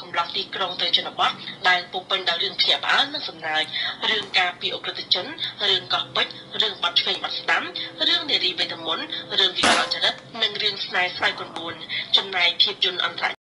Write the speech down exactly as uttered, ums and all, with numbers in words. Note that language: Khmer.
កំឡោះទីក្រុងទៅជនបទដែលពុំពេញដោយរឿងភ្ញាក់ផ្អើលនិងសំណាយរឿងការពីអក្រិតជនរឿងកោះពេជ្ររឿងបាត់ឆ្វេងបាត់ស្ដាំរឿងនារីវេទមន្តរឿងវិកលចរិតនិងរឿងស្នេហ៍ស្វ័យប្រពន្ធចំណែកភាពយន្តអន្តរ